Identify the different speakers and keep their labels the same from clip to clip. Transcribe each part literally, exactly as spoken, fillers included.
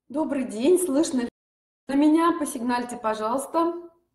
Speaker 1: Добрый день, слышно ли меня? Посигнальте, пожалуйста.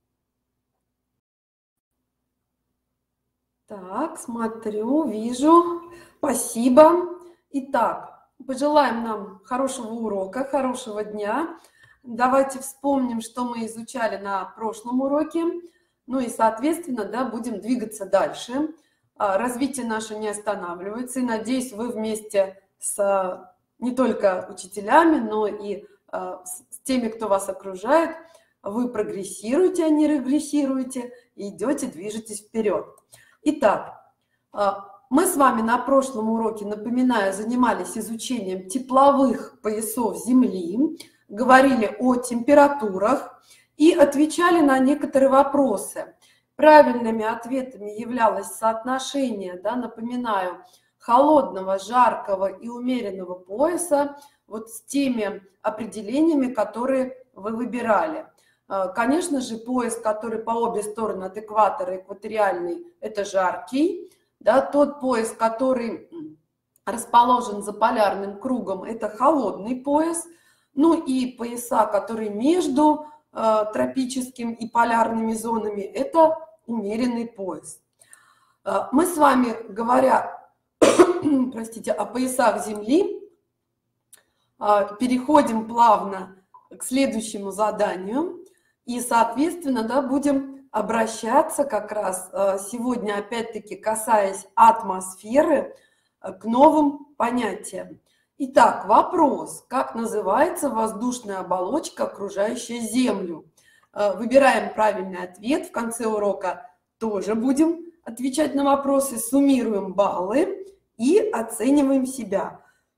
Speaker 1: Так, смотрю, вижу. Спасибо. Итак, пожелаем нам хорошего урока, хорошего дня. Давайте вспомним, что мы изучали на прошлом уроке. Ну и, соответственно, да, будем двигаться дальше. Развитие наше не останавливается. И, надеюсь, вы вместе с не только учителями, но и с теми, кто вас окружает, вы прогрессируете, а не регрессируете, и идете, движетесь вперед. Итак, мы с вами на прошлом уроке, напоминаю, занимались изучением тепловых поясов Земли, говорили о температурах и отвечали на некоторые вопросы. Правильными ответами являлось соотношение, да, напоминаю, холодного, жаркого и умеренного пояса, вот с теми определениями, которые вы выбирали. Конечно же, пояс, который по обе стороны от экватора, экваториальный, это жаркий. Да, тот пояс, который расположен за полярным кругом, это холодный пояс. Ну и пояса, которые между э, тропическим и полярными зонами, это умеренный пояс. Э, мы с вами, говоря простите, о поясах Земли, переходим плавно к следующему заданию. И, соответственно, да, будем обращаться как раз сегодня, опять-таки, касаясь атмосферы, к новым понятиям. Итак, вопрос. Как называется воздушная оболочка, окружающая Землю? Выбираем правильный ответ. В конце урока тоже будем отвечать на вопросы, суммируем баллы и оцениваем себя.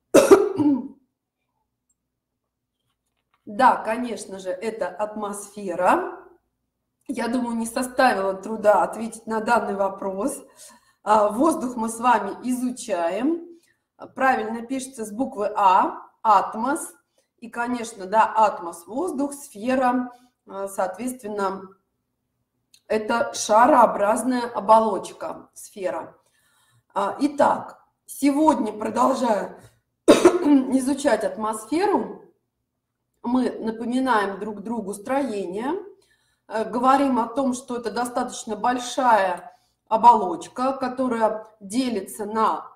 Speaker 1: Да, конечно же, это атмосфера. Я думаю, не составило труда ответить на данный вопрос. Воздух мы с вами изучаем. Правильно пишется с буквы А, атмос. И, конечно, да, атмос – воздух, сфера, соответственно, это шарообразная оболочка, сфера. Итак, сегодня, продолжая изучать атмосферу, мы напоминаем друг другу строение, говорим о том, что это достаточно большая оболочка, которая делится на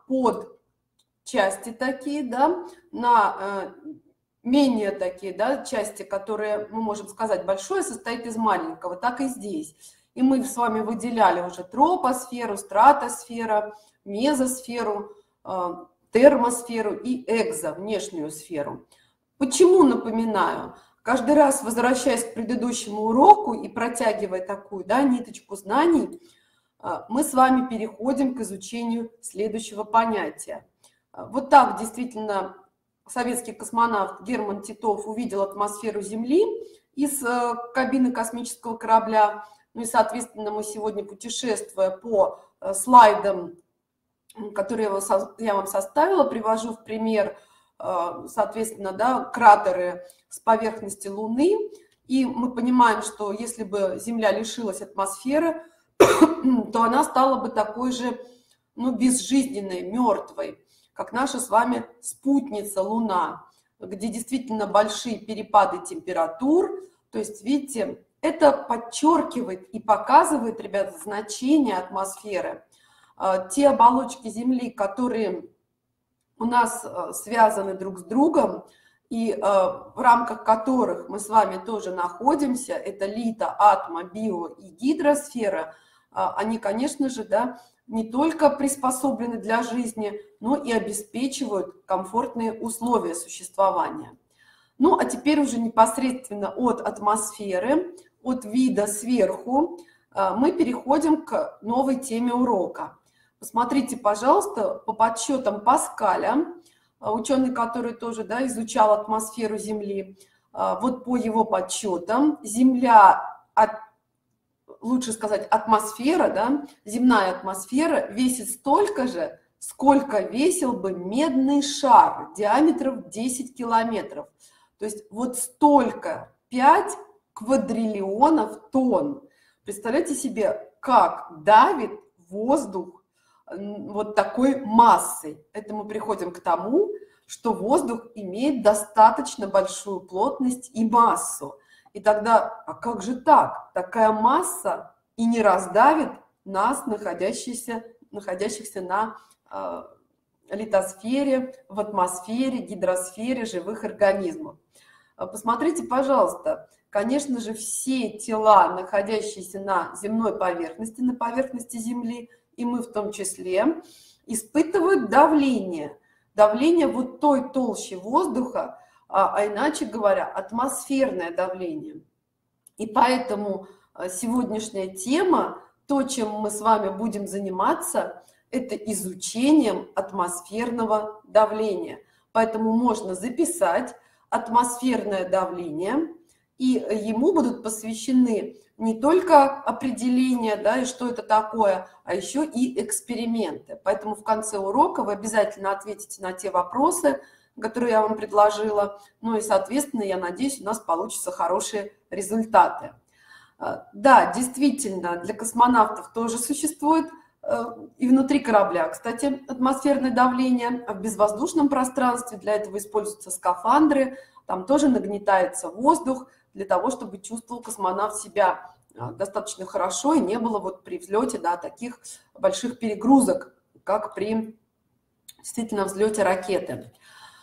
Speaker 1: подчасти такие, да, на менее такие, да, части, которые, мы можем сказать, большое состоит из маленького, так и здесь. И мы с вами выделяли уже тропосферу, стратосферу, мезосферу, термосферу и экзо, внешнюю сферу. Почему напоминаю? Каждый раз, возвращаясь к предыдущему уроку и протягивая такую, да, ниточку знаний, мы с вами переходим к изучению следующего понятия. Вот так действительно советский космонавт Герман Титов увидел атмосферу Земли из кабины космического корабля. Ну и, соответственно, мы сегодня, путешествуя по слайдам, которые я вам составила, привожу в пример, соответственно, да, кратеры с поверхности Луны. И мы понимаем, что если бы Земля лишилась атмосферы, то она стала бы такой же, ну, безжизненной, мертвой, как наша с вами спутница Луна, где действительно большие перепады температур. То есть, видите, это подчеркивает и показывает, ребята, значение атмосферы. Те оболочки Земли, которые у нас связаны друг с другом, и в рамках которых мы с вами тоже находимся, это лито, атмо, био и гидросфера, они, конечно же, да, не только приспособлены для жизни, но и обеспечивают комфортные условия существования. Ну, а теперь уже непосредственно от атмосферы, от вида сверху, мы переходим к новой теме урока. Посмотрите, пожалуйста, по подсчетам Паскаля, ученый, который тоже, да, изучал атмосферу Земли, вот по его подсчетам Земля, лучше сказать, атмосфера, да, земная атмосфера весит столько же, сколько весил бы медный шар диаметром десять километров. То есть вот столько, пять квадриллионов тонн. Представляете себе, как давит воздух вот такой массой. Это мы приходим к тому, что воздух имеет достаточно большую плотность и массу. И тогда, а как же так? Такая масса и не раздавит нас, находящихся, находящихся на э, литосфере, в атмосфере, гидросфере живых организмов. Посмотрите, пожалуйста, конечно же, все тела, находящиеся на земной поверхности, на поверхности Земли, и мы в том числе, испытывают давление. Давление вот той толщи воздуха, а, а иначе говоря, атмосферное давление. И поэтому сегодняшняя тема, то, чем мы с вами будем заниматься, это изучением атмосферного давления. Поэтому можно записать атмосферное давление, и ему будут посвящены не только определения, да, и что это такое, а еще и эксперименты. Поэтому в конце урока вы обязательно ответите на те вопросы, которые я вам предложила. Ну и, соответственно, я надеюсь, у нас получатся хорошие результаты. Да, действительно, для космонавтов тоже существует и внутри корабля, кстати, атмосферное давление. В безвоздушном пространстве для этого используются скафандры, там тоже нагнетается воздух для того, чтобы чувствовал космонавт себя достаточно хорошо и не было вот при взлете, да, таких больших перегрузок, как при действительно взлете ракеты.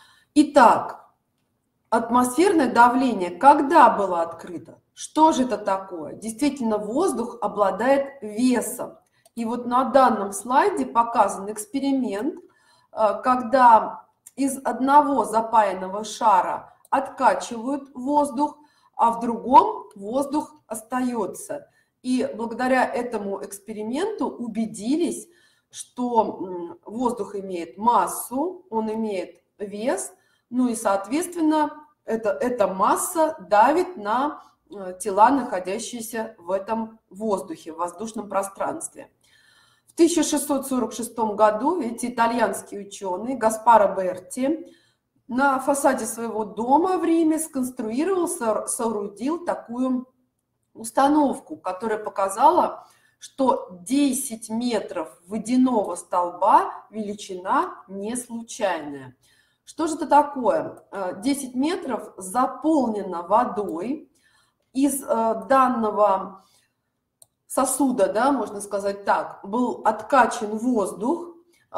Speaker 1: Итак, атмосферное давление когда было открыто? Что же это такое? Действительно, воздух обладает весом. И вот на данном слайде показан эксперимент, когда из одного запаянного шара откачивают воздух, а в другом воздух остается. И благодаря этому эксперименту убедились, что воздух имеет массу, он имеет вес, ну и, соответственно, это, эта масса давит на тела, находящиеся в этом воздухе, в воздушном пространстве. В тысяча шестьсот сорок шестом году, видите, итальянский ученый Гаспаро Берти на фасаде своего дома в Риме сконструировал, соорудил такую установку, которая показала, что десять метров водяного столба величина не случайная. Что же это такое? десять метров заполнено водой. Из данного сосуда, да, можно сказать так, был откачан воздух,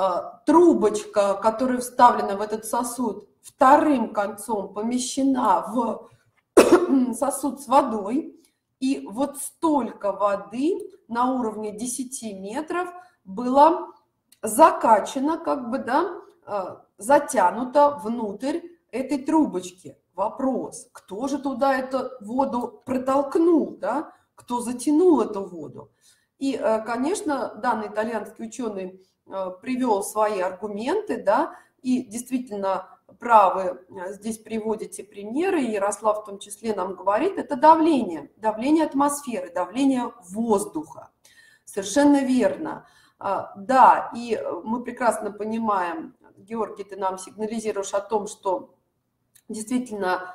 Speaker 1: трубочка, которая вставлена в этот сосуд, вторым концом помещена в сосуд с водой, и вот столько воды на уровне десяти метров было закачано, как бы, да, затянуто внутрь этой трубочки. Вопрос, кто же туда эту воду протолкнул, да? Кто затянул эту воду? И, конечно, данный итальянский ученый привел свои аргументы, да, и действительно правы, здесь приводите примеры, Ярослав в том числе нам говорит, это давление, давление атмосферы, давление воздуха. Совершенно верно. Да, и мы прекрасно понимаем, Георгий, ты нам сигнализируешь о том, что действительно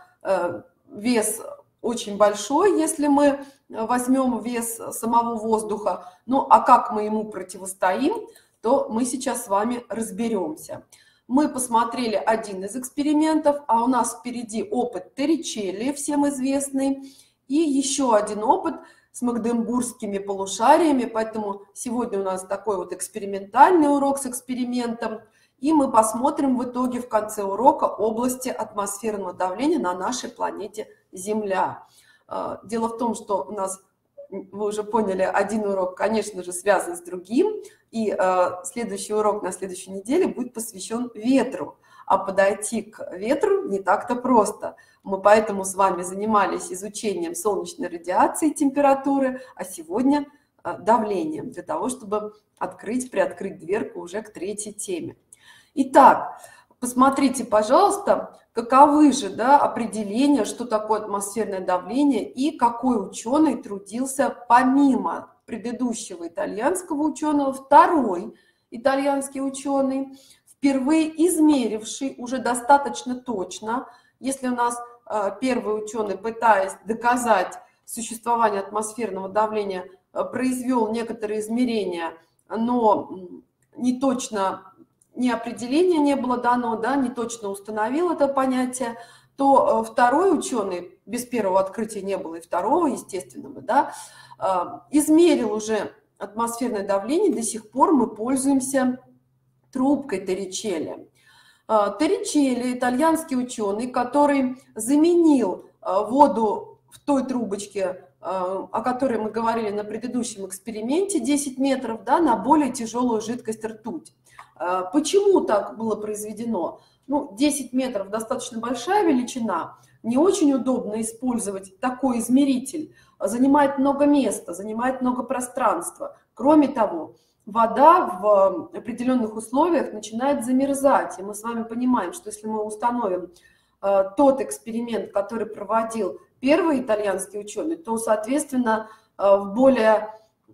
Speaker 1: вес очень большой, если мы возьмем вес самого воздуха. Ну, а как мы ему противостоим, то мы сейчас с вами разберемся. Мы посмотрели один из экспериментов, а у нас впереди опыт Торричелли, всем известный, и еще один опыт с магдебургскими полушариями, поэтому сегодня у нас такой вот экспериментальный урок с экспериментом, и мы посмотрим в итоге в конце урока области атмосферного давления на нашей планете Земля. Дело в том, что у нас, вы уже поняли, один урок, конечно же, связан с другим, и следующий урок на следующей неделе будет посвящен ветру. А подойти к ветру не так-то просто. Мы поэтому с вами занимались изучением солнечной радиации и температуры, а сегодня давлением, для того, чтобы открыть, приоткрыть дверку уже к третьей теме. Итак, посмотрите, пожалуйста, каковы же, да, определения, что такое атмосферное давление и какой ученый трудился помимо предыдущего итальянского ученого, второй итальянский ученый, впервые измеривший уже достаточно точно, если у нас э, первый ученый, пытаясь доказать существование атмосферного давления, э, произвел некоторые измерения, но не точно ни определения не было дано, да, не точно установил это понятие, то второй ученый, без первого открытия не было и второго, естественного, да, измерил уже атмосферное давление, до сих пор мы пользуемся трубкой Торричелли. Торричелли, итальянский ученый, который заменил воду в той трубочке, о которой мы говорили на предыдущем эксперименте, десять метров, да, на более тяжелую жидкость ртуть. Почему так было произведено? Ну, десять метров достаточно большая величина, не очень удобно использовать такой измеритель, занимает много места, занимает много пространства. Кроме того, вода в определенных условиях начинает замерзать, и мы с вами понимаем, что если мы установим э, тот эксперимент, который проводил первый итальянский ученый, то, соответственно, э, в более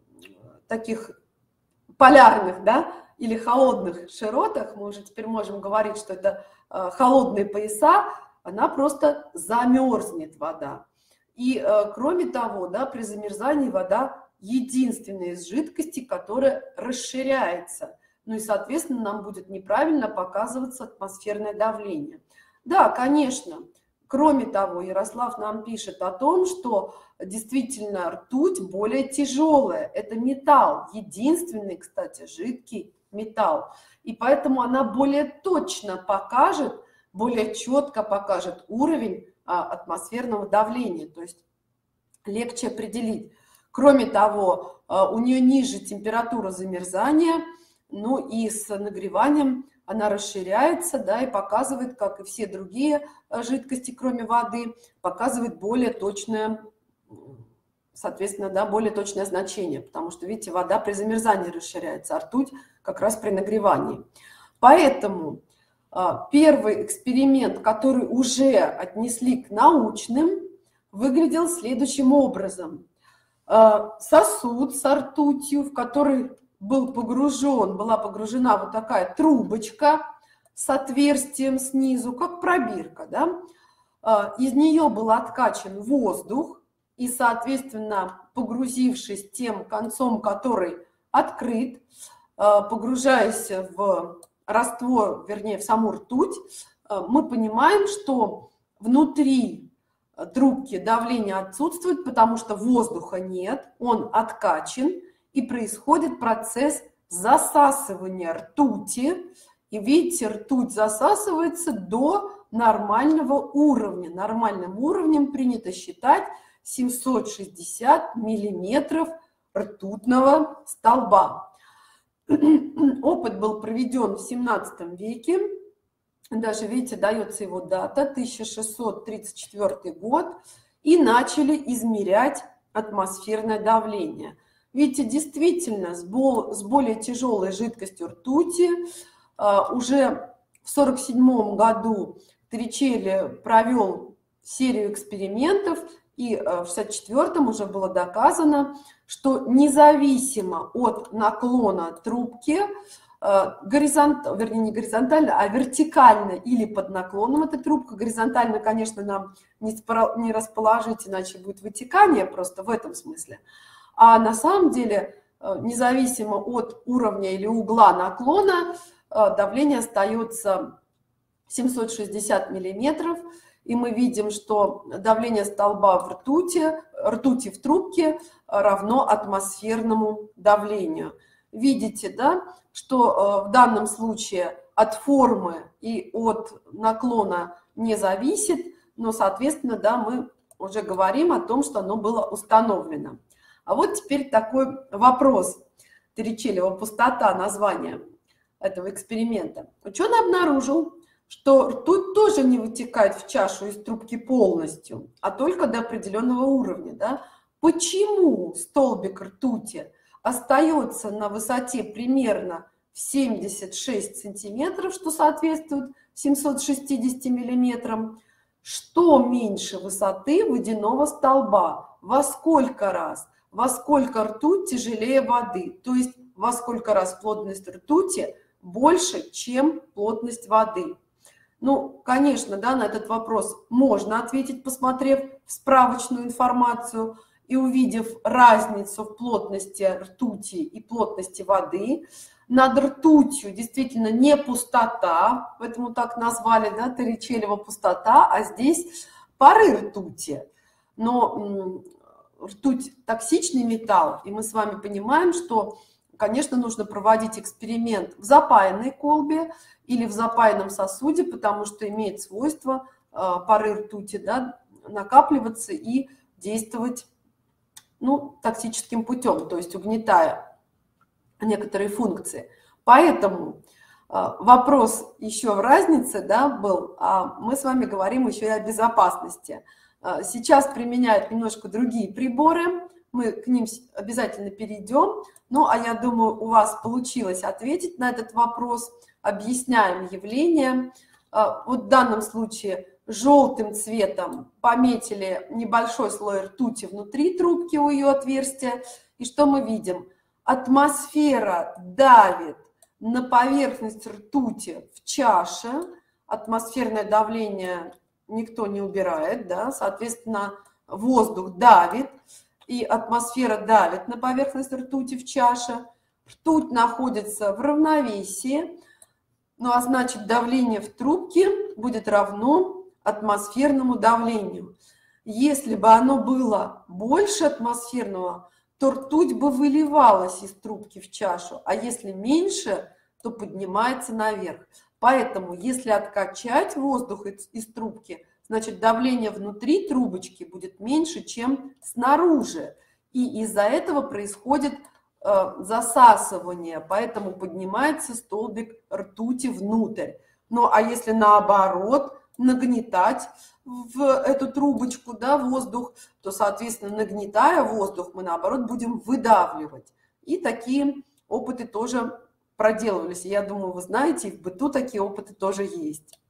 Speaker 1: таких полярных, да, или холодных широтах, мы уже теперь можем говорить, что это э, холодные пояса, она просто замерзнет, вода. И э, кроме того, да, при замерзании вода единственная из жидкостей, которая расширяется. Ну и, соответственно, нам будет неправильно показываться атмосферное давление. Да, конечно. Кроме того, Ярослав нам пишет о том, что действительно ртуть более тяжелая. Это металл, единственный, кстати, жидкий металл. И поэтому она более точно покажет, более четко покажет уровень а, атмосферного давления. То есть легче определить. Кроме того, у нее ниже температура замерзания, ну и с нагреванием она расширяется, да, и показывает, как и все другие жидкости, кроме воды, показывает более точное, соответственно, да, более точное значение, потому что, видите, вода при замерзании расширяется, а ртуть как раз при нагревании. Поэтому первый эксперимент, который уже отнесли к научным, выглядел следующим образом. Сосуд с ртутью, в который был погружен, была погружена вот такая трубочка с отверстием снизу, как пробирка, да? Из нее был откачан воздух, и, соответственно, погрузившись тем концом, который открыт, погружаясь в раствор, вернее, в саму ртуть, мы понимаем, что внутри трубки давление отсутствует, потому что воздуха нет, он откачан, и происходит процесс засасывания ртути. И видите, ртуть засасывается до нормального уровня. Нормальным уровнем принято считать семьсот шестьдесят миллиметров ртутного столба. Опыт был проведен в семнадцатом веке. Даже, видите, дается его дата, тысяча шестьсот тридцать четвёртый год, и начали измерять атмосферное давление. Видите, действительно, с более тяжелой жидкостью ртути уже в сорок седьмом году Торричелли провел серию экспериментов, и в шестьдесят четвёртом уже было доказано, что независимо от наклона трубки, горизонтально, вернее, не горизонтально, а вертикально или под наклоном эта трубка. Горизонтально, конечно, нам не расположить, иначе будет вытекание просто в этом смысле. А на самом деле, независимо от уровня или угла наклона, давление остается семьсот шестьдесят миллиметров. И мы видим, что давление столба в ртути, ртути в трубке равно атмосферному давлению. Видите, да, что в данном случае от формы и от наклона не зависит, но, соответственно, да, мы уже говорим о том, что оно было установлено. А вот теперь такой вопрос. Торричелли, пустота названия этого эксперимента. Ученый обнаружил, что ртуть тоже не вытекает в чашу из трубки полностью, а только до определенного уровня. Да? Почему столбик ртути остается на высоте примерно в семьдесят шесть сантиметров, что соответствует семисот шестидесяти миллиметрам, что меньше высоты водяного столба? Во сколько раз? Во сколько ртуть тяжелее воды? То есть во сколько раз плотность ртути больше, чем плотность воды? Ну, конечно, да, на этот вопрос можно ответить, посмотрев справочную информацию и увидев разницу в плотности ртути и плотности воды. Над ртутью действительно не пустота, поэтому так назвали, да, Торричеллева пустота, а здесь пары ртути. Но ртуть токсичный металл, и мы с вами понимаем, что, конечно, нужно проводить эксперимент в запаянной колбе или в запаянном сосуде, потому что имеет свойство пары ртути, да, накапливаться и действовать, ну, токсическим путем, то есть угнетая некоторые функции. Поэтому вопрос еще в разнице, да, был, а мы с вами говорим еще и о безопасности. Сейчас применяют немножко другие приборы, мы к ним обязательно перейдем. Ну, а я думаю, у вас получилось ответить на этот вопрос. Объясняем явление. Вот в данном случае желтым цветом пометили небольшой слой ртути внутри трубки у ее отверстия. И что мы видим? Атмосфера давит на поверхность ртути в чаше. Атмосферное давление никто не убирает, да, соответственно, воздух давит, и атмосфера давит на поверхность ртути в чаше. Ртуть находится в равновесии, ну а значит давление в трубке будет равно атмосферному давлению. Если бы оно было больше атмосферного, то ртуть бы выливалась из трубки в чашу, а если меньше, то поднимается наверх. Поэтому, если откачать воздух из, из трубки, значит давление внутри трубочки будет меньше, чем снаружи. И из-за этого происходит э, засасывание, поэтому поднимается столбик ртути внутрь. Ну а если наоборот нагнетать в эту трубочку, да, воздух, то, соответственно, нагнетая воздух, мы наоборот будем выдавливать. И такие опыты тоже проделывались. Я думаю, вы знаете, и в быту такие опыты тоже есть.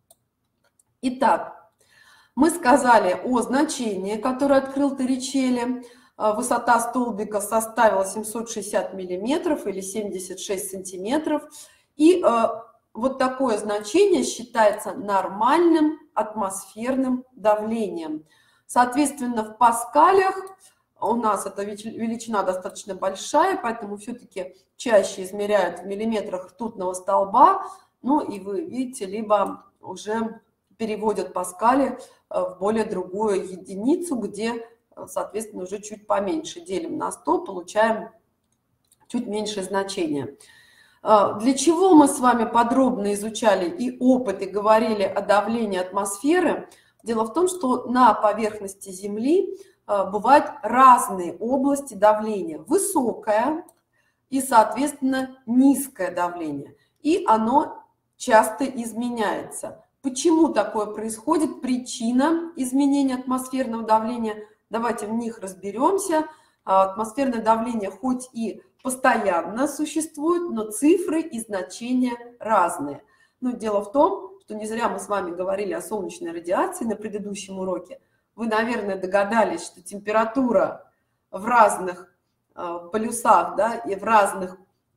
Speaker 1: Итак, мы сказали о значении, которое открыл Торричелли. Высота столбика составила семьсот шестьдесят миллиметров или семьдесят шесть сантиметров. И вот такое значение считается нормальным атмосферным давлением. Соответственно, в паскалях у нас эта величина достаточно большая, поэтому все-таки чаще измеряют в миллиметрах ртутного столба. Ну и вы видите, либо уже переводят паскали в более другую единицу, где, соответственно, уже чуть поменьше. Делим на сто, получаем чуть меньшее значение. Для чего мы с вами подробно изучали и опыт, и говорили о давлении атмосферы? Дело в том, что на поверхности Земли бывают разные области давления. Высокое и, соответственно, низкое давление. И оно часто изменяется. Почему такое происходит? Причина изменения атмосферного давления. Давайте в них разберемся. Атмосферное давление хоть и постоянно существует, но цифры и значения разные. Но дело в том, что не зря мы с вами говорили о солнечной радиации на предыдущем уроке. Вы, наверное, догадались, что температура в разных полюсах, да, и в разных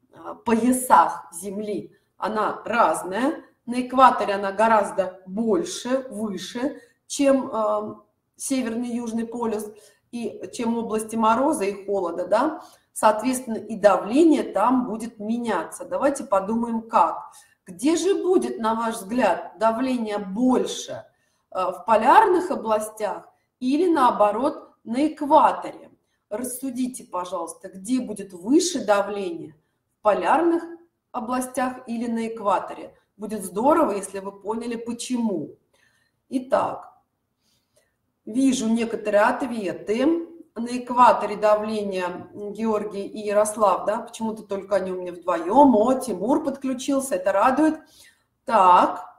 Speaker 1: поясах Земли, она разная. На экваторе она гораздо больше, выше, чем э, северный и южный полюс, и чем области мороза и холода, да. Соответственно, и давление там будет меняться. Давайте подумаем, как. Где же будет, на ваш взгляд, давление больше? Э, в полярных областях или, наоборот, на экваторе? Рассудите, пожалуйста, где будет выше давление? В полярных областях или на экваторе? Будет здорово, если вы поняли, почему. Итак, вижу некоторые ответы. На экваторе давление Георгий и Ярослав, да, почему-то только они у меня вдвоем. О, Тимур подключился, это радует. Так,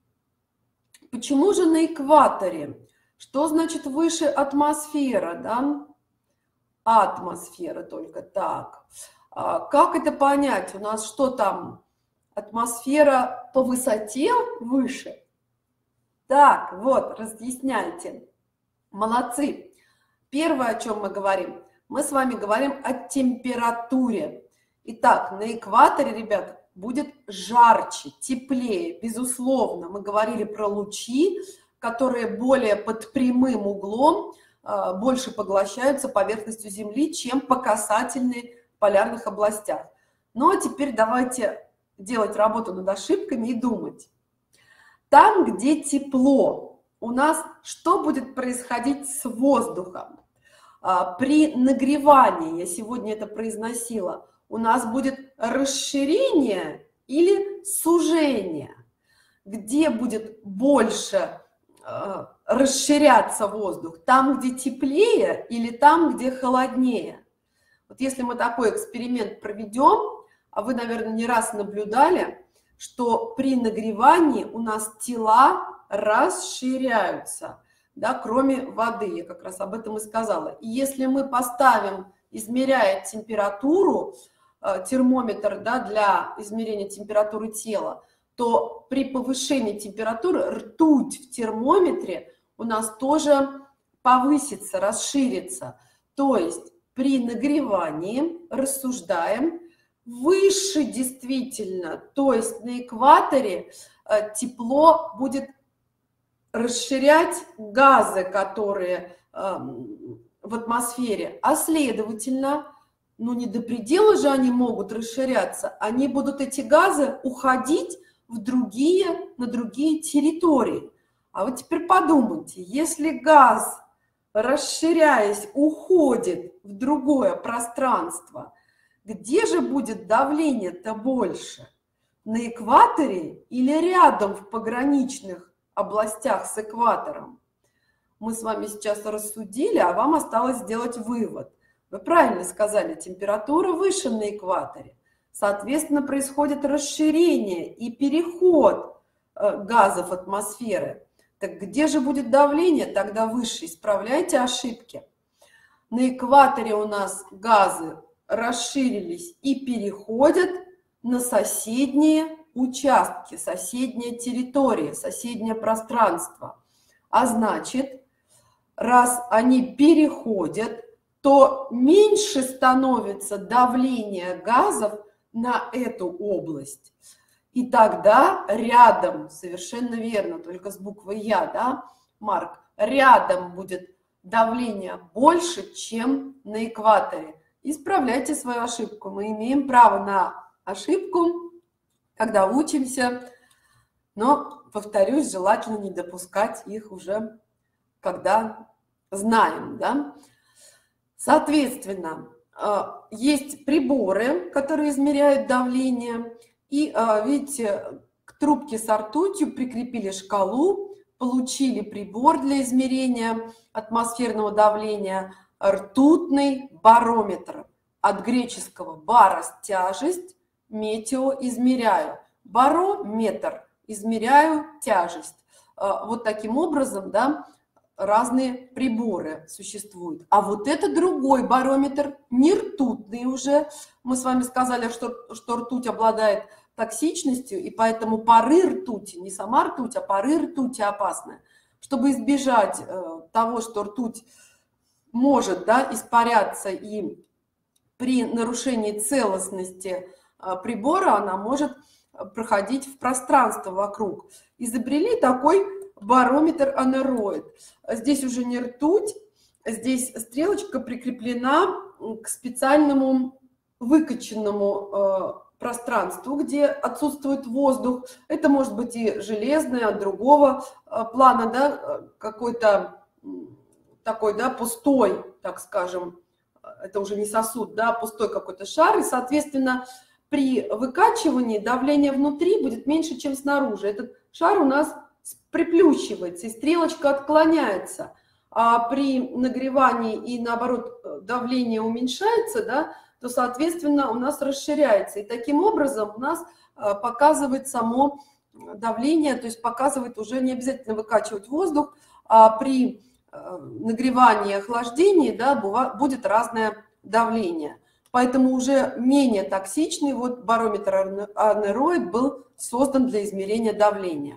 Speaker 1: почему же на экваторе? Что значит выше атмосфера, да? Атмосфера только, так. А как это понять? У нас что там? Атмосфера по высоте выше? Так, вот, разъясняйте. Молодцы. Первое, о чем мы говорим, мы с вами говорим о температуре. Итак, на экваторе, ребята, будет жарче, теплее, безусловно. Мы говорили про лучи, которые более под прямым углом, больше поглощаются поверхностью Земли, чем по касательной в полярных областях. Ну а теперь давайте делать работу над ошибками и думать. Там, где тепло, у нас что будет происходить с воздухом? При нагревании, я сегодня это произносила, у нас будет расширение или сужение? Где будет больше э, расширяться воздух? Там, где теплее или там, где холоднее? Вот если мы такой эксперимент проведем, а вы, наверное, не раз наблюдали, что при нагревании у нас тела расширяются, да, кроме воды, я как раз об этом и сказала. И если мы поставим, измеряя температуру, э, термометр, да, для измерения температуры тела, то при повышении температуры ртуть в термометре у нас тоже повысится, расширится. То есть при нагревании, рассуждаем, выше действительно, то есть на экваторе тепло будет расширять газы, которые в атмосфере, а следовательно, ну не до предела же они могут расширяться, они будут, эти газы, уходить в другие, на другие территории. А вот теперь подумайте, если газ, расширяясь, уходит в другое пространство, где же будет давление-то больше? На экваторе или рядом в пограничных областях с экватором? Мы с вами сейчас рассудили, а вам осталось сделать вывод. Вы правильно сказали, температура выше на экваторе. Соответственно, происходит расширение и переход газов атмосферы. Так где же будет давление тогда выше? Исправляйте ошибки. На экваторе у нас газы расширились и переходят на соседние участки, соседние территории, соседнее пространство. А значит, раз они переходят, то меньше становится давление газов на эту область. И тогда рядом, совершенно верно, только с буквой «Я», да, Марк, рядом будет давление больше, чем на экваторе. Исправляйте свою ошибку. Мы имеем право на ошибку, когда учимся, но, повторюсь, желательно не допускать их уже, когда знаем, да. Соответственно, есть приборы, которые измеряют давление, и, видите, к трубке с ртутью прикрепили шкалу, получили прибор для измерения атмосферного давления, ртутный барометр. От греческого барос – тяжесть, метео – измеряю, барометр – измеряю тяжесть. Вот таким образом, да, разные приборы существуют. А вот это другой барометр, не ртутный уже. Мы с вами сказали, что, что ртуть обладает токсичностью, и поэтому пары ртути, не сама ртуть, а пары ртути опасны. Чтобы избежать э, того, что ртуть может, да, испаряться, и при нарушении целостности э, прибора она может проходить в пространство вокруг. Изобрели такой барометр анероид. Здесь уже не ртуть, здесь стрелочка прикреплена к специальному выкаченному э, пространству, где отсутствует воздух. Это может быть и железное, от другого э, плана, да, какой-то такой, да, пустой, так скажем, это уже не сосуд, да, пустой какой-то шар, и, соответственно, при выкачивании давление внутри будет меньше, чем снаружи. Этот шар у нас приплющивается, и стрелочка отклоняется, а при нагревании и, наоборот, давление уменьшается, да, то, соответственно, у нас расширяется. И таким образом у нас показывает само давление, то есть показывает уже не обязательно выкачивать воздух, а при нагревании и охлаждении, да, будет разное давление. Поэтому уже менее токсичный вот барометр анероид был создан для измерения давления.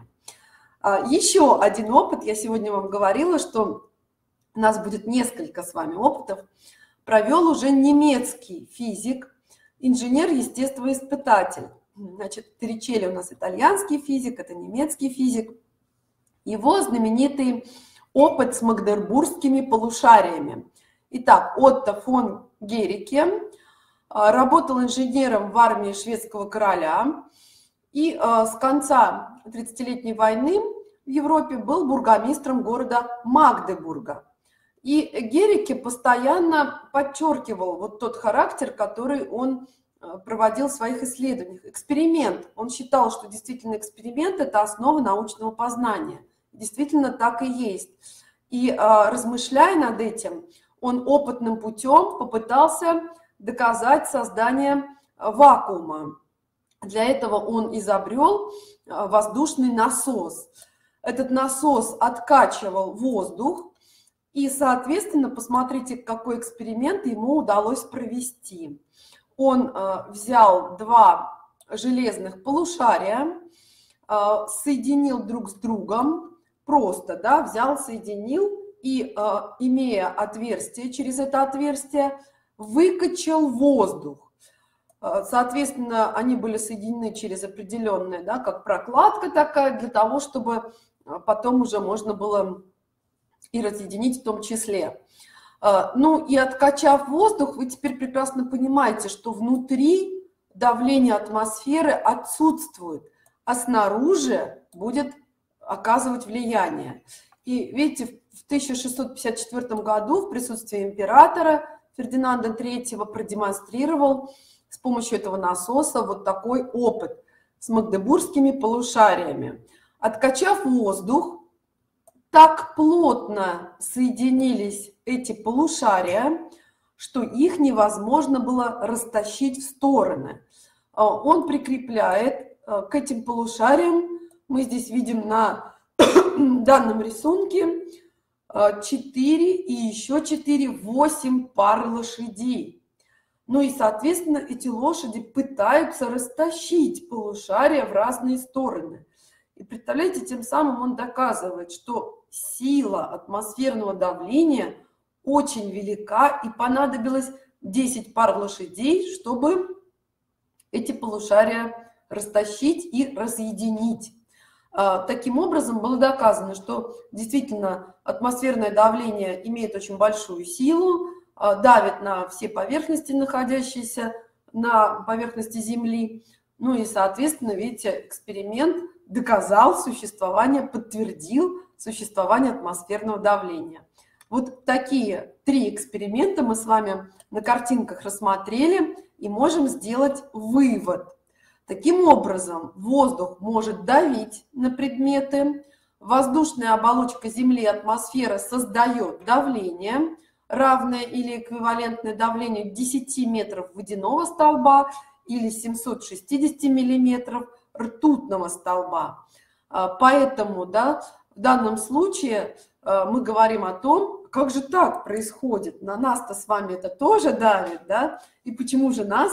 Speaker 1: Еще один опыт, я сегодня вам говорила, что у нас будет несколько с вами опытов, провел уже немецкий физик, инженер-естествоиспытатель. Значит, Торричелли у нас итальянский физик, это немецкий физик. Его знаменитый опыт с магдебургскими полушариями. Итак, Отто фон Герике работал инженером в армии шведского короля и с конца тридцатилетней войны в Европе был бургомистром города Магдебурга. И Герicke постоянно подчеркивал вот тот характер, который он проводил в своих исследованиях. Эксперимент. Он считал, что действительно эксперимент – это основа научного познания. Действительно так и есть. И размышляя над этим, он опытным путем попытался доказать создание вакуума. Для этого он изобрел воздушный насос. Этот насос откачивал воздух, и, соответственно, посмотрите, какой эксперимент ему удалось провести. Он взял два железных полушария, соединил друг с другом, просто, да, взял, соединил, и, имея отверстие, через это отверстие выкачал воздух. Соответственно, они были соединены через определенное, да, как прокладка такая, для того, чтобы потом уже можно было и разъединить в том числе. Ну и откачав воздух, вы теперь прекрасно понимаете, что внутри давление атмосферы отсутствует, а снаружи будет оказывать влияние. И видите, в тысяча шестьсот пятьдесят четвёртом году в присутствии императора Фердинанда третьего продемонстрировал с помощью этого насоса вот такой опыт с магдебургскими полушариями. Откачав воздух, так плотно соединились эти полушария, что их невозможно было растащить в стороны. Он прикрепляет к этим полушариям, мы здесь видим на данном рисунке, четыре и еще четыре, восемь пар лошадей. Ну и, соответственно, эти лошади пытаются растащить полушария в разные стороны. И представляете, тем самым он доказывает, что сила атмосферного давления очень велика, и понадобилось десять пар лошадей, чтобы эти полушария растащить и разъединить. Таким образом, было доказано, что действительно атмосферное давление имеет очень большую силу, давит на все поверхности, находящиеся на поверхности Земли. Ну и, соответственно, видите, эксперимент доказал существование, подтвердил существование атмосферного давления. Вот такие три эксперимента мы с вами на картинках рассмотрели и можем сделать вывод. Таким образом, воздух может давить на предметы, воздушная оболочка Земли, атмосфера, создает давление, равное или эквивалентное давлению десяти метров водяного столба или семисот шестидесяти миллиметров ртутного столба. Поэтому, да, в данном случае мы говорим о том, как же так происходит, на нас-то с вами это тоже давит, да, и почему же нас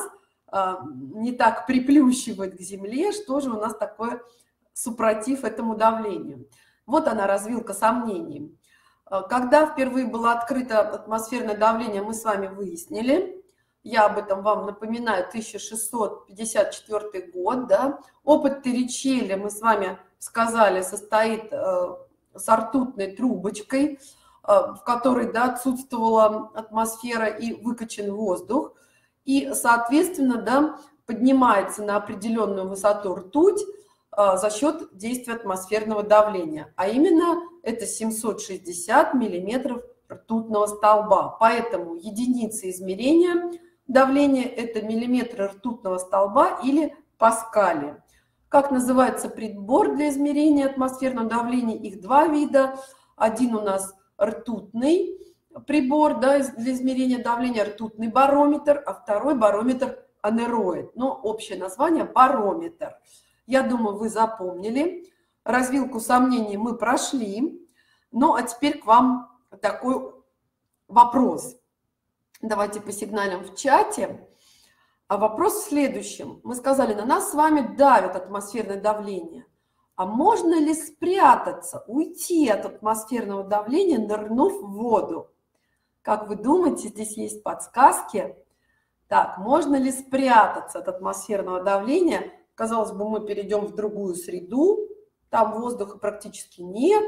Speaker 1: не так приплющивает к земле, что же у нас такое супротив этому давлению. Вот она, развилка сомнений. Когда впервые было открыто атмосферное давление, мы с вами выяснили, я об этом вам напоминаю, тысяча шестьсот пятьдесят четвёртый год, да. Опыт Торричелли, мы с вами сказали, состоит э, с ртутной трубочкой, э, в которой, да, отсутствовала атмосфера и выкачан воздух. И, соответственно, да, поднимается на определенную высоту ртуть э, за счет действия атмосферного давления. А именно это семьсот шестьдесят миллиметров ртутного столба. Поэтому единица измерения давления – это миллиметры ртутного столба или паскали. Как называется прибор для измерения атмосферного давления? Их два вида. Один у нас ртутный прибор, да, для измерения давления, ртутный барометр, а второй барометр анероид. Но общее название барометр. Я думаю, вы запомнили. Развилку сомнений мы прошли. Ну, а теперь к вам такой вопрос. Давайте посигналим в чате. А вопрос в следующем. Мы сказали, на нас с вами давит атмосферное давление. А можно ли спрятаться, уйти от атмосферного давления, нырнув в воду? Как вы думаете, здесь есть подсказки? Так, можно ли спрятаться от атмосферного давления? Казалось бы, мы перейдем в другую среду. Там воздуха практически нет.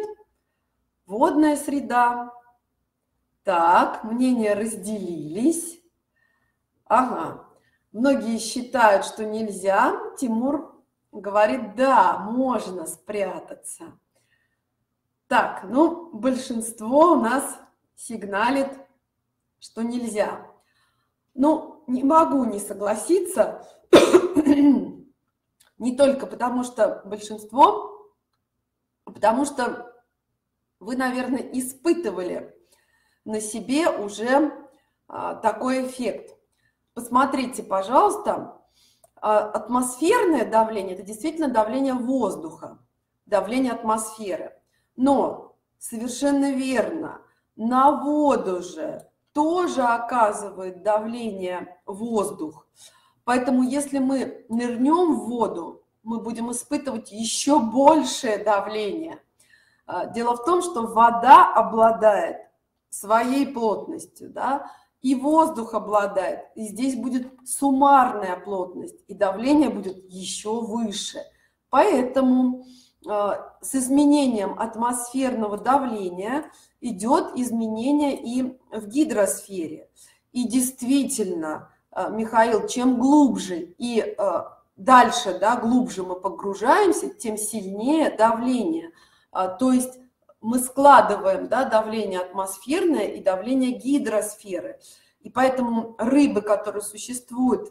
Speaker 1: Водная среда. Так, мнения разделились. Ага. Многие считают, что нельзя. Тимур говорит, да, можно спрятаться. Так, ну, большинство у нас сигналит, что нельзя. Ну, не могу не согласиться, не только потому, что большинство, а потому что вы, наверное, испытывали на себе уже а, такой эффект. Посмотрите, пожалуйста, а, атмосферное давление – это действительно давление воздуха, давление атмосферы. Но совершенно верно, на воду же тоже оказывает давление воздух. Поэтому если мы нырнем в воду, мы будем испытывать еще большее давление. Дело в том, что вода обладает своей плотностью, да, и воздух обладает. И здесь будет суммарная плотность, и давление будет еще выше. Поэтому с изменением атмосферного давления идет изменение и в гидросфере. И действительно, Михаил, чем глубже и дальше, да, глубже мы погружаемся, тем сильнее давление. То есть мы складываем, да, давление атмосферное и давление гидросферы. И поэтому рыбы, которые существуют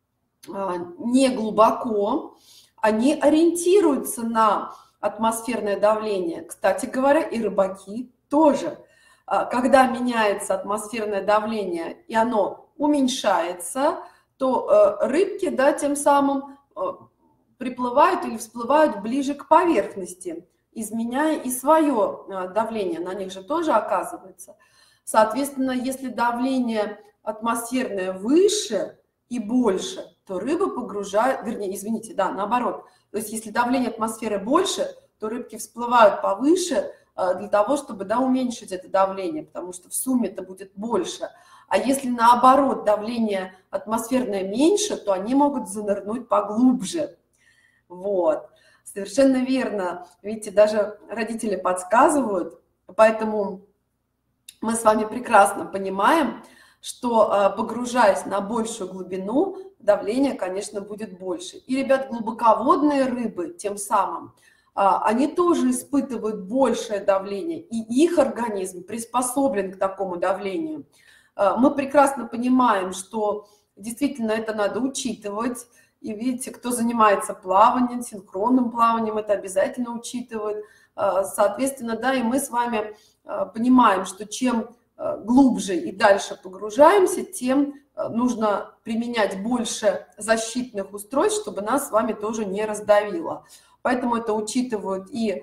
Speaker 1: не глубоко, они ориентируются на атмосферное давление. Кстати говоря, и рыбаки тоже. Когда меняется атмосферное давление и оно уменьшается, то рыбки, да, тем самым приплывают или всплывают ближе к поверхности, изменяя и свое давление. На них же тоже оказывается. Соответственно, если давление атмосферное выше и больше, то рыбы погружают, вернее, извините, да, наоборот. То есть если давление атмосферы больше, то рыбки всплывают повыше для того, чтобы, да, уменьшить это давление, потому что в сумме это будет больше. А если наоборот давление атмосферное меньше, то они могут занырнуть поглубже. Вот. Совершенно верно. Видите, даже родители подсказывают, поэтому мы с вами прекрасно понимаем, что, погружаясь на большую глубину, давление, конечно, будет больше. И, ребят, глубоководные рыбы тем самым, они тоже испытывают большее давление, и их организм приспособлен к такому давлению. Мы прекрасно понимаем, что действительно это надо учитывать. И видите, кто занимается плаванием, синхронным плаванием, это обязательно учитывает. Соответственно, да, и мы с вами понимаем, что чем глубже и дальше погружаемся, тем нужно применять больше защитных устройств, чтобы нас с вами тоже не раздавило. Поэтому это учитывают и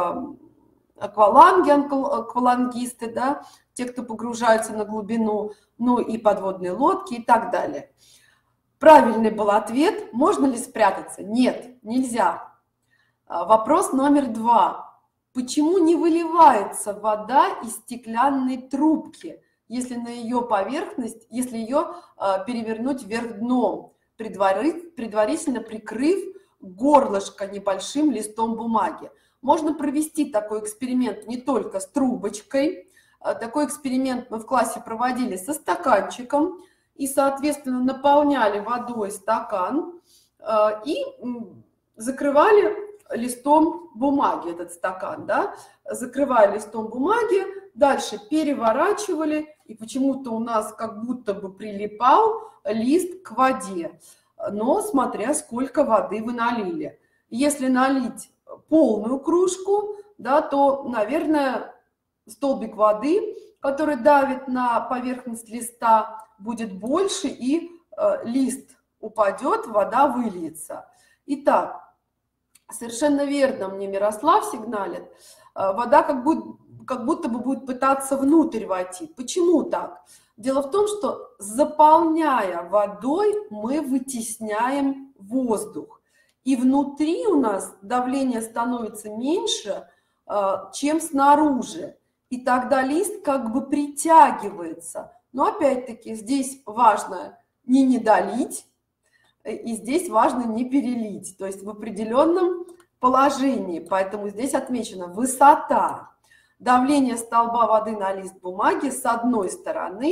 Speaker 1: акваланги, аквалангисты, да, те, кто погружается на глубину, ну и подводные лодки и так далее. Правильный был ответ. Можно ли спрятаться? Нет, нельзя. Вопрос номер два. Почему не выливается вода из стеклянной трубки, если на ее поверхность, если ее перевернуть вверх дном, предварительно прикрыв горлышко небольшим листом бумаги? Можно провести такой эксперимент не только с трубочкой. Такой эксперимент мы в классе проводили со стаканчиком и, соответственно, наполняли водой стакан и закрывали листом бумаги этот стакан, да, закрывали листом бумаги, дальше переворачивали, и почему-то у нас как будто бы прилипал лист к воде, но смотря сколько воды вы налили. Если налить полную кружку, да, то, наверное, столбик воды, который давит на поверхность листа, будет больше, и э, лист упадет, вода выльется. Итак, совершенно верно мне Мирослав сигналит, э, вода как будто, как будто бы будет пытаться внутрь войти. Почему так? Дело в том, что заполняя водой, мы вытесняем воздух. И внутри у нас давление становится меньше, э, чем снаружи. И тогда лист как бы притягивается. Но опять-таки здесь важно не недолить, и здесь важно не перелить. То есть в определенном положении. Поэтому здесь отмечена высота. Давление столба воды на лист бумаги с одной стороны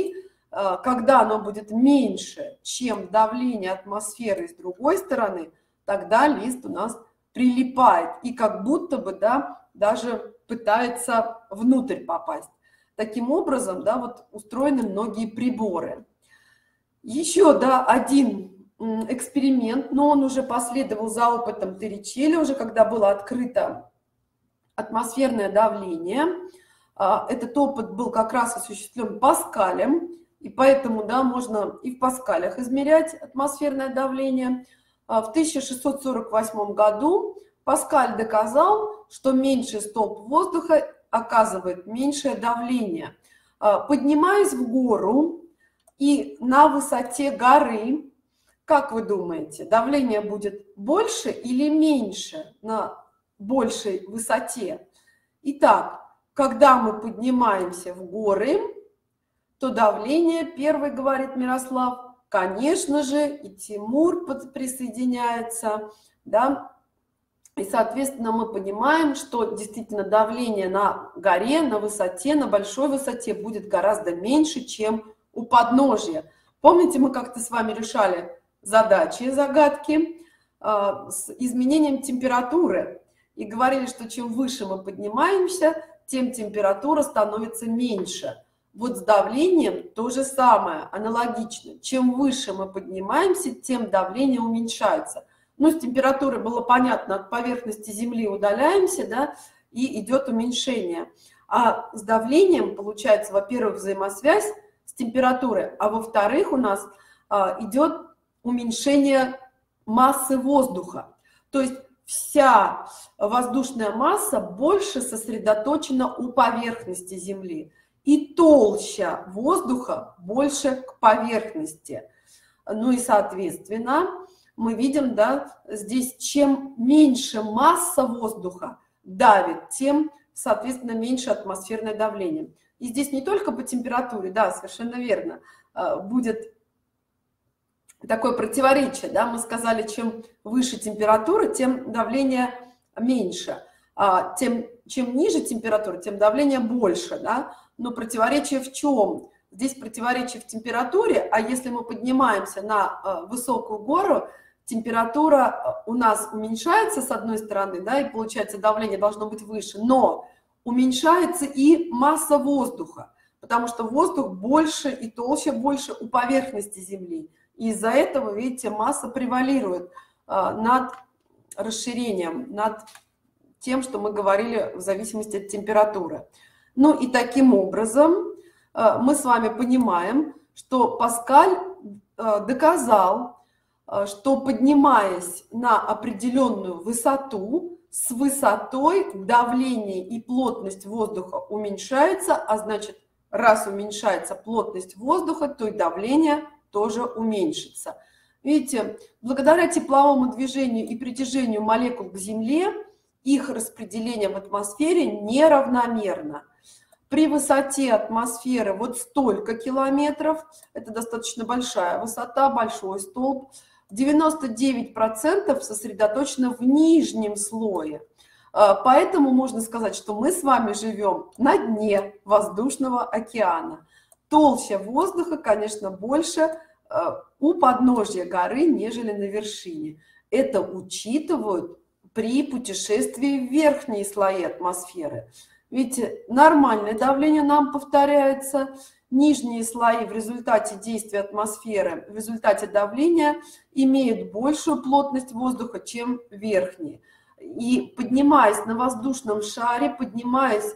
Speaker 1: когда оно будет меньше, чем давление атмосферы с другой стороны, тогда лист у нас прилипает и как будто бы, да, даже пытается внутрь попасть. Таким образом, да, вот устроены многие приборы. Еще, да, один эксперимент, но он уже последовал за опытом Торричелли, уже когда было открыто атмосферное давление. Этот опыт был как раз осуществлен Паскалем, и поэтому, да, можно и в паскалях измерять атмосферное давление. В тысяча шестьсот сорок восьмом году Паскаль доказал, что меньший столб воздуха оказывает меньшее давление. Поднимаясь в гору и на высоте горы, как вы думаете, давление будет больше или меньше на большей высоте? Итак, когда мы поднимаемся в горы, то давление, первый говорит Мирослав, конечно же, и Тимур присоединяется, да, и, соответственно, мы понимаем, что действительно давление на горе, на высоте, на большой высоте будет гораздо меньше, чем у подножья. Помните, мы как-то с вами решали задачи, загадки э, с изменением температуры и говорили, что чем выше мы поднимаемся, тем температура становится меньше. Вот с давлением то же самое, аналогично. Чем выше мы поднимаемся, тем давление уменьшается. Ну, с температурой было понятно, от поверхности Земли удаляемся, да, и идет уменьшение. А с давлением получается, во-первых, взаимосвязь с температурой, а во-вторых, у нас а, идет уменьшение массы воздуха. То есть вся воздушная масса больше сосредоточена у поверхности Земли. И толща воздуха больше к поверхности. Ну и, соответственно, мы видим, да, здесь чем меньше масса воздуха давит, тем, соответственно, меньше атмосферное давление. И здесь не только по температуре, да, совершенно верно, будет такое противоречие, да, мы сказали, чем выше температура, тем давление меньше, а тем, чем ниже температура, тем давление больше, да, но противоречие в чем? Здесь противоречие в температуре, а если мы поднимаемся на высокую гору, температура у нас уменьшается с одной стороны, да, и получается давление должно быть выше, но уменьшается и масса воздуха, потому что воздух больше и толще больше у поверхности Земли. И из-за этого, видите, масса превалирует а, над расширением, над тем, что мы говорили в зависимости от температуры. Ну и таким образом а, мы с вами понимаем, что Паскаль а, доказал, а, что поднимаясь на определенную высоту, с высотой давление и плотность воздуха уменьшается, а значит, раз уменьшается плотность воздуха, то и давление тоже уменьшится. Видите, благодаря тепловому движению и притяжению молекул к Земле, их распределение в атмосфере неравномерно. При высоте атмосферы вот столько километров, это достаточно большая высота, большой столб, девяносто девять процентов сосредоточено в нижнем слое. Поэтому можно сказать, что мы с вами живем на дне воздушного океана. Толща воздуха, конечно, больше у подножья горы, нежели на вершине. Это учитывают при путешествии в верхние слои атмосферы. Видите, нормальное давление нам повторяется. Нижние слои в результате действия атмосферы, в результате давления имеют большую плотность воздуха, чем верхние. И поднимаясь на воздушном шаре, поднимаясь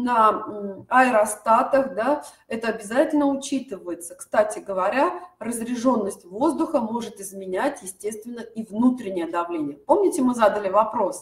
Speaker 1: на аэростатах, да, это обязательно учитывается. Кстати говоря, разряженность воздуха может изменять, естественно, и внутреннее давление. Помните, мы задали вопрос,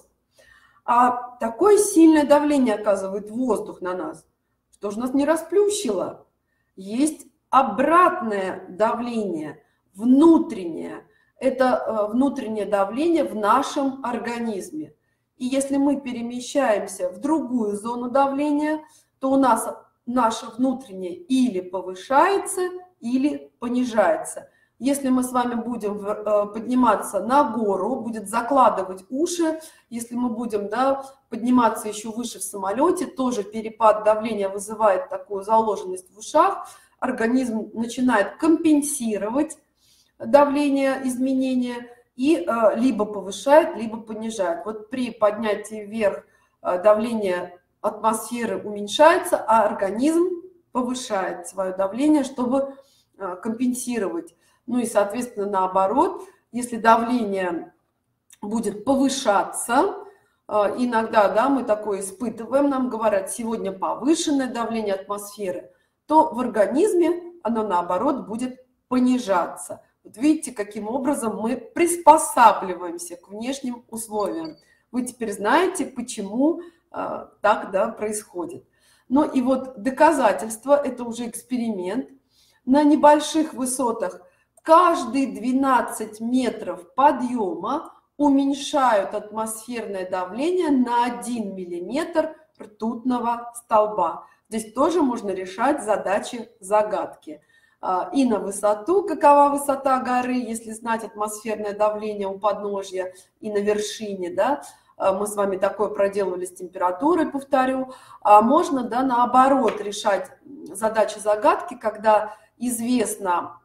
Speaker 1: а такое сильное давление оказывает воздух на нас, что же нас не расплющило? Есть обратное давление, внутреннее. Это внутреннее давление в нашем организме. И если мы перемещаемся в другую зону давления, то у нас наше внутреннее или повышается, или понижается. Если мы с вами будем подниматься на гору, будет закладывать уши, если мы будем, да, подниматься еще выше в самолете, тоже перепад давления вызывает такую заложенность в ушах. организм начинает компенсировать давление, изменения, и либо повышает, либо понижает. Вот при поднятии вверх давление атмосферы уменьшается, а организм повышает свое давление, чтобы компенсировать. Ну и, соответственно, наоборот, если давление будет повышаться, иногда, да, мы такое испытываем, нам говорят, сегодня повышенное давление атмосферы, то в организме оно, наоборот, будет понижаться. Вот видите, каким образом мы приспосабливаемся к внешним условиям. Вы теперь знаете, почему а, так, да, происходит. Ну и вот доказательство, это уже эксперимент. На небольших высотах каждые двенадцать метров подъема уменьшают атмосферное давление на один миллиметр ртутного столба. Здесь тоже можно решать задачи-загадки. И на высоту, какова высота горы, если знать атмосферное давление у подножья, и на вершине, да, мы с вами такое проделывали с температурой, повторю. А можно, да, наоборот решать задачи-загадки, когда известно,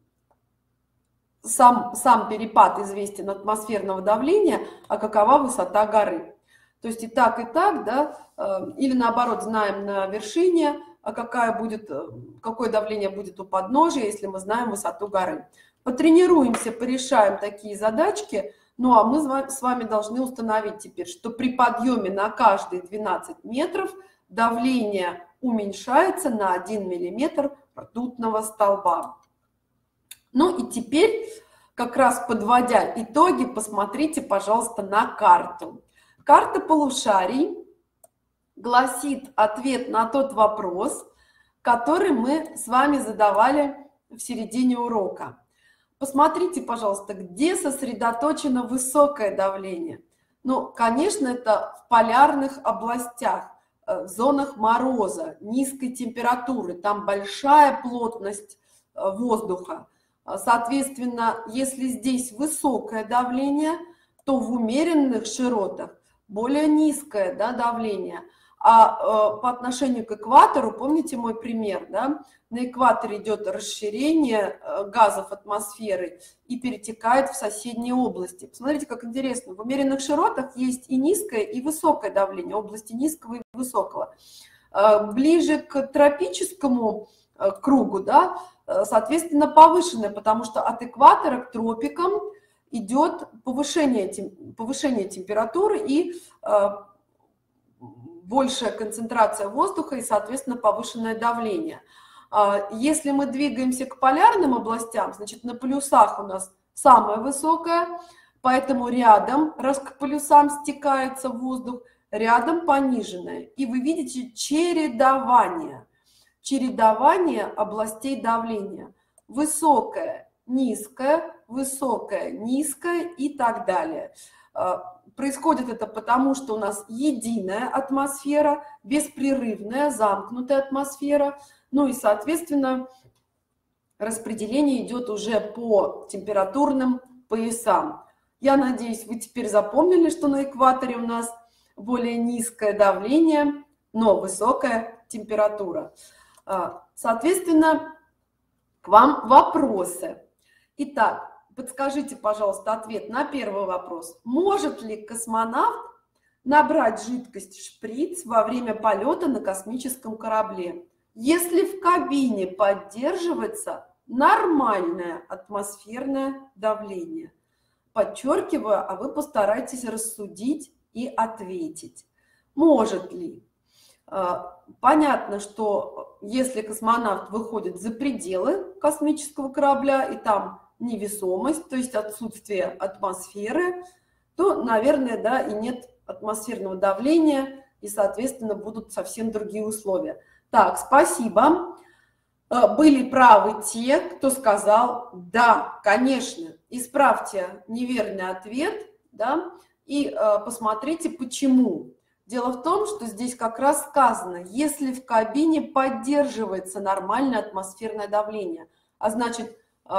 Speaker 1: сам, сам перепад известен атмосферного давления, а какова высота горы. То есть и так, и так, да, или наоборот знаем на вершине, а какая будет, какое давление будет у подножия, если мы знаем высоту горы. Потренируемся, порешаем такие задачки. Ну а мы с вами должны установить теперь, что при подъеме на каждые двенадцать метров давление уменьшается на один миллиметр ртутного столба. Ну и теперь, как раз подводя итоги, посмотрите, пожалуйста, на карту. Карта полушарий гласит ответ на тот вопрос, который мы с вами задавали в середине урока. Посмотрите, пожалуйста, где сосредоточено высокое давление. Ну, конечно, это в полярных областях, в зонах мороза, низкой температуры, там большая плотность воздуха. Соответственно, если здесь высокое давление, то в умеренных широтах более низкое, да, давление. А э, по отношению к экватору, помните мой пример, да, на экваторе идет расширение э, газов атмосферы и перетекает в соседние области. Посмотрите, как интересно, в умеренных широтах есть и низкое, и высокое давление, области низкого и высокого. Э, ближе к тропическому э, кругу, да, э, соответственно, повышенное, потому что от экватора к тропикам идет повышение, повышение температуры и э, большая концентрация воздуха и, соответственно, повышенное давление. Если мы двигаемся к полярным областям, значит, на полюсах у нас самое высокое, поэтому рядом, раз к полюсам стекается воздух, рядом пониженное. И вы видите чередование, чередование областей давления. Высокое, низкое, высокое, низкое и так далее. Происходит это потому, что у нас единая атмосфера, беспрерывная, замкнутая атмосфера. Ну и, соответственно, распределение идет уже по температурным поясам. Я надеюсь, вы теперь запомнили, что на экваторе у нас более низкое давление, но высокая температура. Соответственно, к вам вопросы. Итак, подскажите, пожалуйста, ответ на первый вопрос. Может ли космонавт набрать жидкость в шприц во время полета на космическом корабле, если в кабине поддерживается нормальное атмосферное давление? Подчеркиваю, а вы постарайтесь рассудить и ответить. Может ли? Понятно, что если космонавт выходит за пределы космического корабля и там невесомость, то есть отсутствие атмосферы, то, наверное, да, и нет атмосферного давления, и, соответственно, будут совсем другие условия. Так, спасибо. Были правы те, кто сказал «да, конечно». Исправьте неверный ответ, да, и посмотрите, почему. Дело в том, что здесь как раз сказано, если в кабине поддерживается нормальное атмосферное давление, а значит,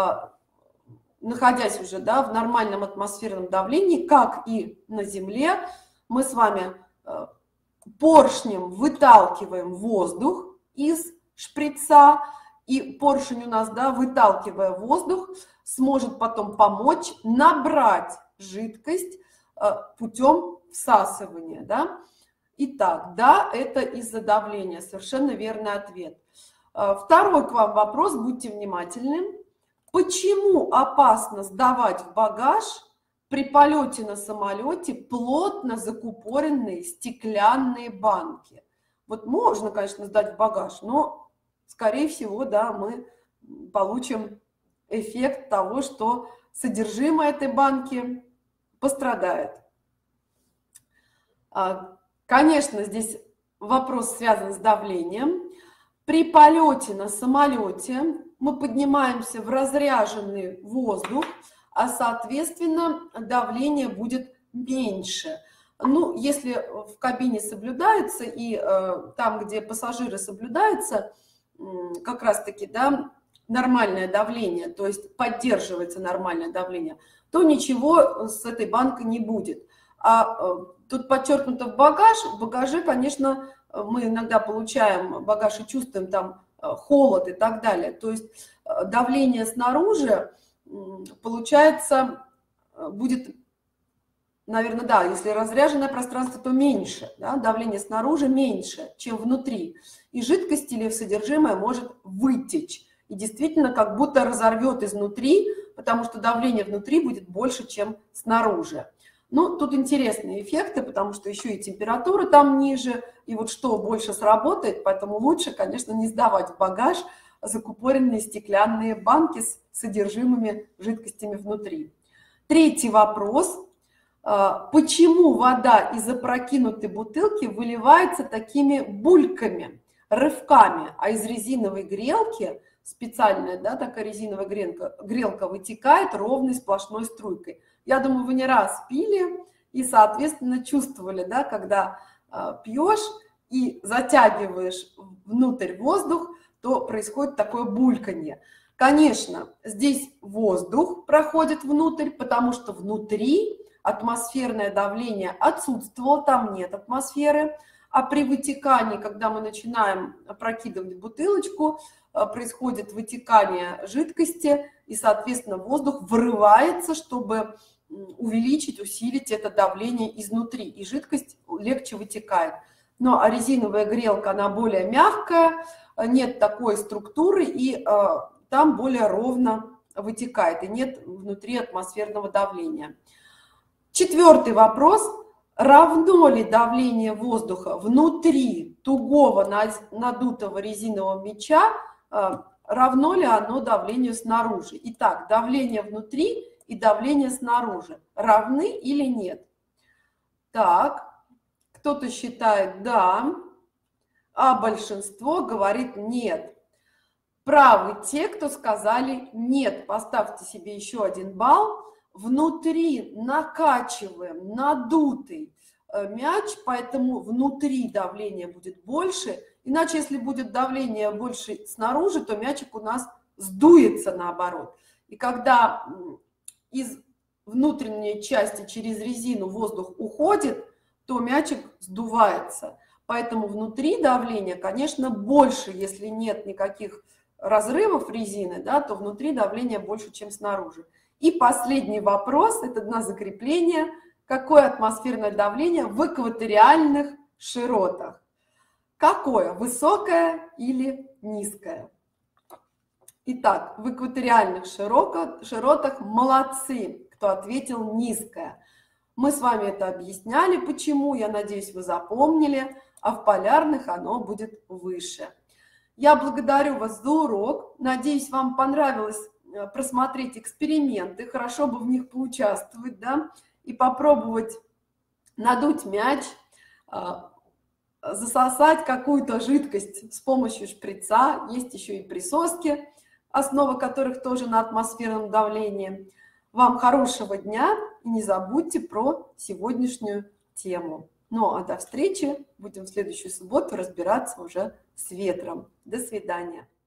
Speaker 1: находясь уже, да, в нормальном атмосферном давлении, как и на Земле, мы с вами поршнем выталкиваем воздух из шприца И поршень у нас, да, выталкивая воздух, сможет потом помочь набрать жидкость путем всасывания, да. Итак, да, это из-за давления. Совершенно верный ответ. Второй к вам вопрос, будьте внимательны. Почему опасно сдавать в багаж при полете на самолете плотно закупоренные стеклянные банки? Вот можно, конечно, сдать в багаж, но, скорее всего, да, мы получим эффект того, что содержимое этой банки пострадает. Конечно, здесь вопрос связан с давлением. При полете на самолете мы поднимаемся в разряженный воздух, а, соответственно, давление будет меньше. Ну, если в кабине соблюдается и э, там, где пассажиры соблюдается, э, как раз-таки, да, нормальное давление, то есть поддерживается нормальное давление, то ничего с этой банкой не будет. А э, тут подчеркнуто в багаж. В багаже, конечно, мы иногда получаем багаж и чувствуем там холод и так далее. То есть давление снаружи, получается, будет, наверное, да, если разряженное пространство, то меньше, да, давление снаружи меньше, чем внутри. И жидкость или содержимое может вытечь. И действительно, как будто разорвет изнутри, потому что давление внутри будет больше, чем снаружи. Ну, тут интересные эффекты, потому что еще и температура там ниже, и вот что больше сработает, поэтому лучше, конечно, не сдавать в багаж закупоренные стеклянные банки с содержимыми жидкостями внутри. Третий вопрос. Почему вода из опрокинутой бутылки выливается такими бульками, рывками, а из резиновой грелки, специальная, да, такая резиновая грелка, грелка вытекает ровной сплошной струйкой? Я думаю, вы не раз пили и, соответственно, чувствовали, да, когда э, пьешь и затягиваешь внутрь воздух, то происходит такое бульканье. Конечно, здесь воздух проходит внутрь, потому что внутри атмосферное давление отсутствовало, там нет атмосферы, а при вытекании, когда мы начинаем опрокидывать бутылочку, э, происходит вытекание жидкости, и, соответственно, воздух вырывается, чтобы увеличить, усилить это давление изнутри, и жидкость легче вытекает. Но а резиновая грелка, она более мягкая, нет такой структуры, и э, там более ровно вытекает, и нет внутри атмосферного давления. Четвертый вопрос. Равно ли давление воздуха внутри тугого надутого резинового мяча, э, равно ли оно давлению снаружи? Итак, давление внутри и давление снаружи равны или нет? Так, кто-то считает да, а большинство говорит нет. Правы те, кто сказали нет. Поставьте себе еще один балл. Внутри накачиваем надутый мяч, поэтому внутри давление будет больше. Иначе, если будет давление больше снаружи, то мячик у нас сдуется наоборот. И когда из внутренней части через резину воздух уходит, то мячик сдувается. Поэтому внутри давление, конечно, больше, если нет никаких разрывов резины, да, то внутри давление больше, чем снаружи. И последний вопрос, это на закрепление. Какое атмосферное давление в экваториальных широтах? Какое? Высокое или низкое? Итак, в экваториальных широтах молодцы, кто ответил низкое. Мы с вами это объясняли, почему, я надеюсь, вы запомнили, а в полярных оно будет выше. Я благодарю вас за урок, надеюсь, вам понравилось просмотреть эксперименты, хорошо бы в них поучаствовать, да, и попробовать надуть мяч, засосать какую-то жидкость с помощью шприца, есть еще и присоски, основа которых тоже на атмосферном давлении. Вам хорошего дня и не забудьте про сегодняшнюю тему. Ну а до встречи, будем в следующую субботу разбираться уже с ветром. До свидания.